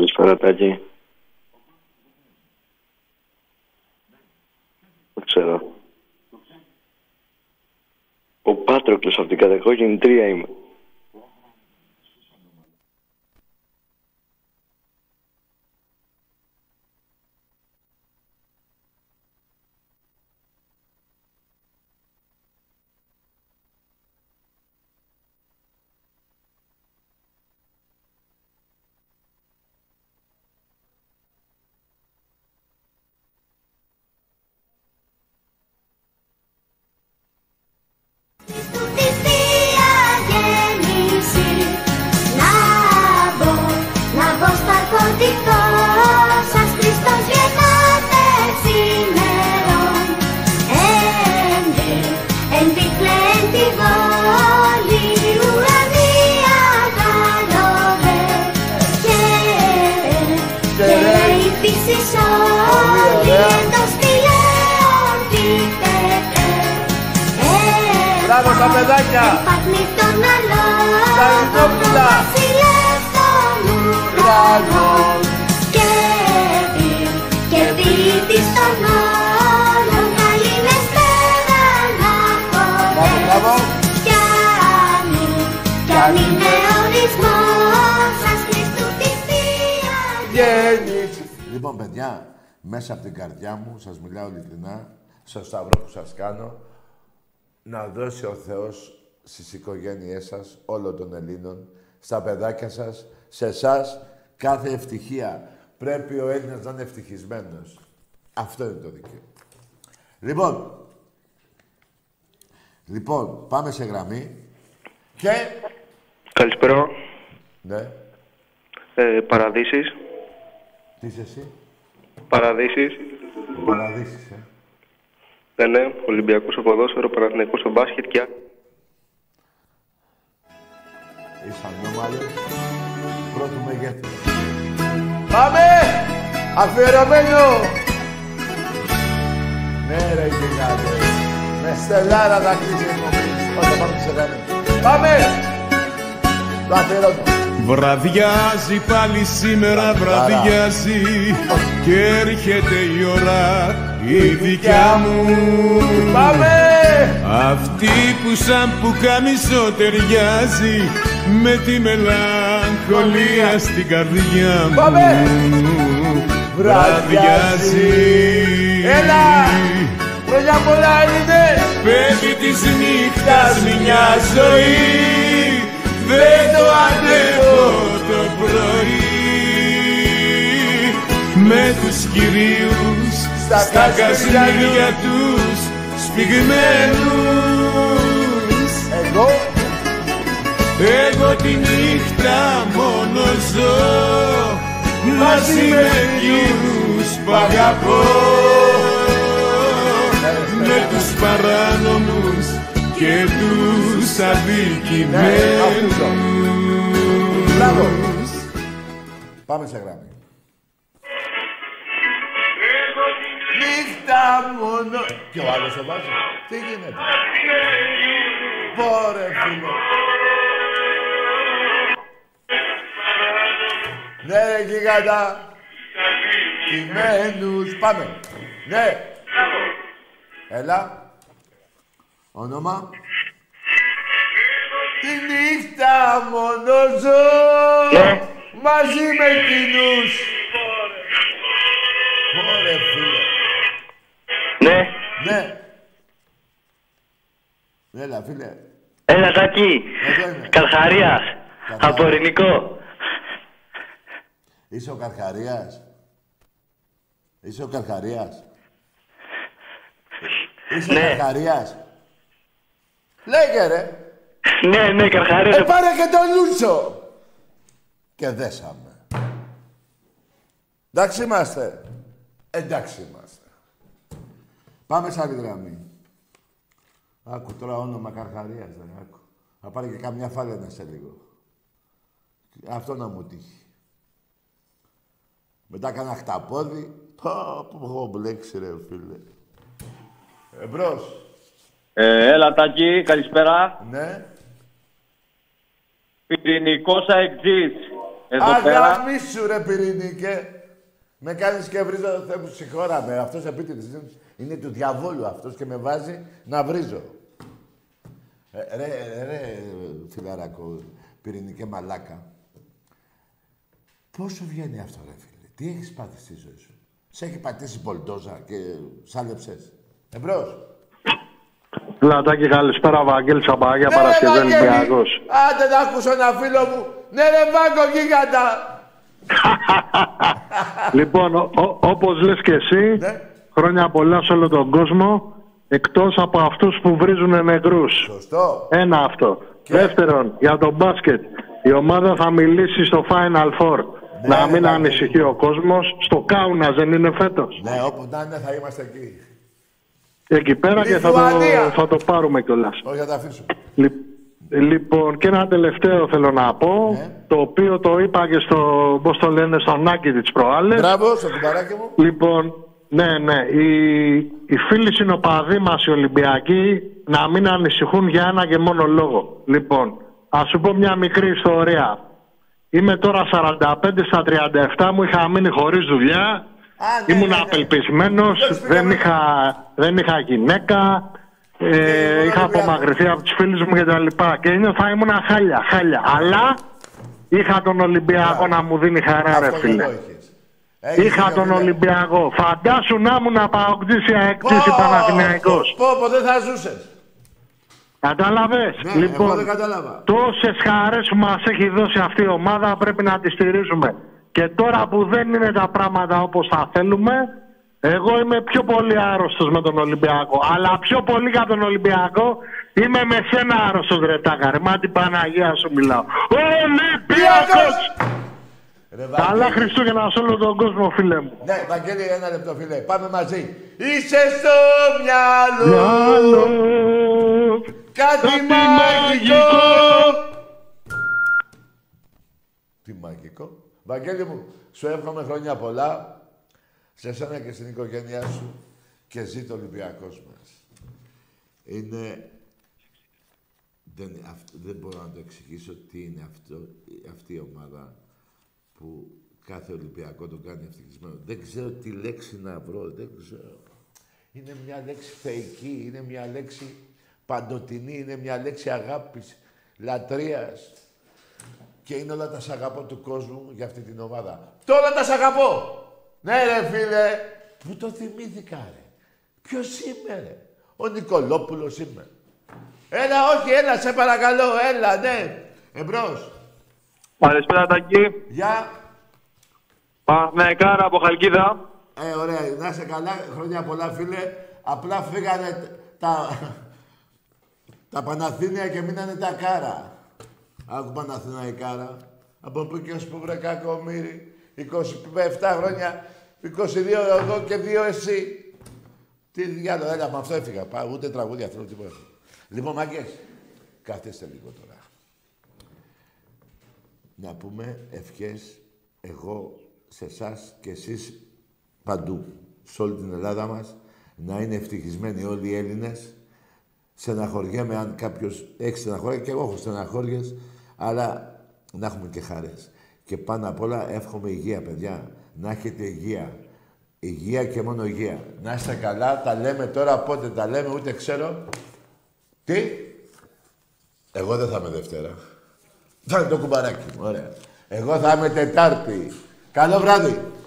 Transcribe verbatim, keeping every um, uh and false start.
Καλησπέρα, Τάκη. Δεν ξέρω. Ο Πάτροκλος από την κατεχόγενη τρία είμαι. Μπράβο στα παιδάκια! Τα Ινόπουλα! Μπράβο! Και βήτης των όλων καλημέρα να χωρές. Κι αν είναι ορισμός σας Χριστού τη Θεία Γέννηση. Λοιπόν, παιδιά, μέσα από την καρδιά μου σας μιλάω ειλικρινά, στο σταυρό που σας κάνω, να δώσει ο Θεός στις οικογένειές σας, όλων των Ελλήνων, στα παιδάκια σας, σε εσάς, κάθε ευτυχία. Πρέπει ο Έλληνας να είναι ευτυχισμένος. Αυτό είναι το δικαίωμα. Λοιπόν, λοιπόν, πάμε σε γραμμή και... Καλησπέρα. Ναι. Ε, Παραδείσεις. Τι είσαι εσύ? Παραδείσεις. Παραδείσεις, ε. Ναι, ναι. Ολυμπιακός στο ποδόσφαιρο, Παναθηναϊκός στο μπάσκετ και... Είσαι ανώμαλος. Πρώτου μεγέθους. Πάμε! Αφιερωμένο! Ναι, ρε, γιγάντε. Με στελάρα θα κλείσει εδώ. Όταν πάμε σε γραμμή. Πάμε! Το αφιερώνω. Βραδιάζει πάλι σήμερα, βραδιάζει και έρχεται η ώρα η δικιά μου. Πάμε! Αυτή που σαν πουκάμισο ταιριάζει με τη μελαγχολία στην καρδιά μου. Πάμε! Βραδιάζει. Έλα! Χρόνια πολλά, Έλληνες! Πέφτει της νύχτας μια ζωή, δεν το αντέχω το πρωί. Με τους κυρίους στα κασμίρια τους σφιγμένους. Εγώ Εγώ τη νύχτα μόνο ζω μαζί με εκείνους που αγαπώ. Με τους παράνομους και τους αδικημένους. Μπράβο! Πάμε σε γράμμα. Νύχτα μόνο... Και ο άλλος το βάζει. Τι γίνεται? Πόρε φίλε. Ναι ρε γιγάντα. Κειμένους. Πάμε. Ναι. Έλα. Όνομα. Τη νύχτα μόνο ζω. Ναι. Μαζί με εκείνους. Πόρε φίλε. Ναι. Ναι. Έλα, φίλε. Έλα, Τάκη. Εδώ είμαι. Καρχαρίας. Καρχαρίας. Από Ειρηνικό. Είσαι ο Καρχαρίας. Είσαι ο Καρχαρίας. Είσαι Ναι. ο Καρχαρίας. Λέγε, ρε. Ναι, ναι, Καρχαρίας. Ε, πάρε και τον Λούτσο. Και δέσαμε. Εντάξει είμαστε. Εντάξει είμαστε. Πάμε σε άλλη γραμμή. Άκου τώρα όνομα Καρχαρίας, δεν άκου. Θα πάρει και καμιά φάλαινα σε λίγο. Αυτό να μου τύχει. Μετά κάνα χταπόδι. Πω, που έχω μπλέξει ρε φίλε. Εμπρός. Ε, έλα Τάκη, καλησπέρα. Ναι. Πυρηνικός αεκτζής. Αγαμίσου ρε Πυρηνίκε. Με κάνεις και βρίζω, Θεέ μου συγχώρα με. Αυτός επίτηδες είναι του διαβόλου αυτός και με βάζει να βρίζω. Ε, ρε, ρε, φιλαράκο, Πυρηνικέ μαλάκα. Πώς σου βγαίνει αυτό ρε φίλε, τι έχεις πάθει στη ζωή σου. Σε έχει πατήσει πολτόζα και σάλεψες. Εμπρός. Λατάκι, καλησπέρα, Βαγγέλης Αμπαγιά, Παρασκευή Ολυμπιακός. Άντε να ακούσω ένα φίλο μου. Ναι ρε Βάγκο γίγαντα. Λοιπόν, ο, ο, όπως λες και εσύ, ναι. χρόνια πολλά σε όλο τον κόσμο, εκτός από αυτούς που βρίζουν νεκρούς. Σωστό. Ένα αυτό. Και... Δεύτερον, για το μπάσκετ. Η ομάδα θα μιλήσει στο Final Four. Ναι, να μην ναι, ανησυχεί ναι. ο κόσμος. Στο Κάουνας δεν είναι φέτος. Ναι, όπου να είναι θα είμαστε εκεί. Εκεί πέρα και θα το, θα το πάρουμε κιόλας. Όχι, θα τα αφήσω. Λοιπόν, και ένα τελευταίο θέλω να πω, ναι. το οποίο το είπα και στο, πώς το λένε, στον Άκη της προάλλες. Μπράβο, στο κουμπαράκι μου. Λοιπόν, ναι, ναι, οι, οι φίλοι συνοπαδοί μας οι Ολυμπιακοί να μην ανησυχούν για ένα και μόνο λόγο. Λοιπόν, ας σου πω μια μικρή ιστορία. Είμαι τώρα σαράντα πέντε στα τριάντα επτά μου, είχα μείνει χωρίς δουλειά, Α, ναι, ήμουν ναι, ναι. απελπισμένος, δεν είχα, δεν είχα γυναίκα. Ε, είχα απομακρυνθεί από τους φίλους μου και τα λοιπά και νιώθα ήμουν χάλια, χάλια. Αλλά είχα τον Ολυμπιακό να μου δίνει χαρά ρε φίλε. Είχα τον Ολυμπιακό. Φαντάσου να ήμουν απαγωγτής ή αεκτής ή Παναθηναϊκός. Πω, πω, δεν θα ζούσες. Κατάλαβες. Ναι, λοιπόν, εγώ δεν κατάλαβα. Τόσες χαρές που μας έχει δώσει αυτή η ομάδα πρέπει να τη στηρίζουμε. Και τώρα που δεν είναι τα πράγματα όπως θα θέλουμε, εγώ είμαι πιο πολύ άρρωστος με τον Ολυμπιακό. Αλλά πιο πολύ για τον Ολυμπιακό είμαι με σένα άρρωστος ρε τάκαρε. Μα την Παναγία σου μιλάω. Ολυμπιακός! Καλά Χριστούγεννα σε όλο τον κόσμο φίλε μου. Ναι, Βαγγέλη, ένα λεπτό φίλε. Πάμε μαζί. Είσαι στο μυαλό, μυαλό κάτι μαγικό. Τι μαγικό. Βαγγέλη μου, σου εύχομαι χρόνια πολλά. Σε σένα και στην οικογένειά σου και ζει το Ολυμπιακός μας. Είναι... Δεν, αυτό, δεν μπορώ να το εξηγήσω τι είναι αυτό, αυτή η ομάδα που κάθε Ολυμπιακό το κάνει ευτυχισμένο. Δεν ξέρω τι λέξη να βρω, δεν ξέρω. Είναι μια λέξη θεϊκή, είναι μια λέξη παντοτινή, είναι μια λέξη αγάπης, λατρείας. Και είναι όλα τα σ' αγαπώ του κόσμου για αυτή την ομάδα. Τώρα τα σ' αγαπώ! Ναι ρε φίλε, που το θυμήθηκα ρε. Ποιος είμαι ρε. Ο Νικολόπουλος είμαι. Έλα, όχι, έλα, σε παρακαλώ, έλα, ναι. Εμπρός. Καλησπέρα Τάκη. Γεια. Παναθηναϊκάρα από Χαλκίδα. Ε, ωραία, να είσαι καλά, χρόνια πολλά φίλε. Απλά φύγανε τα, τα Παναθήνια και μείνανε τα κάρα. Άκου Παναθηναϊκάρα. Από πού και ως που βρε κακομοίρη. είκοσι επτά χρόνια, είκοσι δύο εγώ και δύο εσύ. Τι διάλογο, έλα, με αυτό έφυγα. Πά, ούτε τραγούδια θέλω, τίποτα. Λοιπόν, μάγκες, καθίστε λίγο τώρα. Να πούμε ευχές εγώ σε εσάς και εσείς παντού, σε όλη την Ελλάδα μας, να είναι ευτυχισμένοι όλοι οι Έλληνες. Στεναχωριέμαι αν κάποιος έχει στεναχώρια, και εγώ έχω στεναχώριες, αλλά να έχουμε και χαρές. Και πάνω απ' όλα εύχομαι υγεία, παιδιά. Να έχετε υγεία. Υγεία και μόνο υγεία. Να είστε καλά. Τα λέμε τώρα, πότε τα λέμε, ούτε ξέρω. Τι? Εγώ δεν θα είμαι Δευτέρα. Θα είναι το κουμπαράκι μου, ωραία. Εγώ θα είμαι Τετάρτη. Καλό βράδυ.